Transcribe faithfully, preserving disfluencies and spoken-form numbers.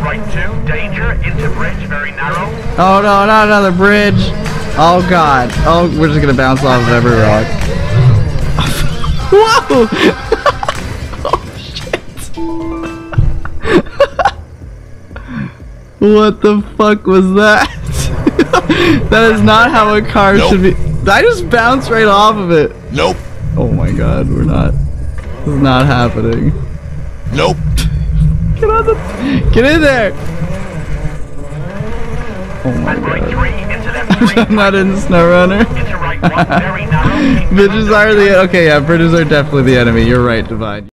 right two, danger, into bridge, very narrow. Oh no, not another bridge. Oh god. Oh, we're just gonna bounce off of every rock. Whoa! Oh shit. What the fuck was that? That is not how a car nope. should be. I just bounced right off of it. Nope. Oh my god, we're not. This is not happening. Nope. Get on the. Get in there. Oh my god. I'm not in SnowRunner. Bridges are the. Okay, yeah, bridges are definitely the enemy. You're right, Divine.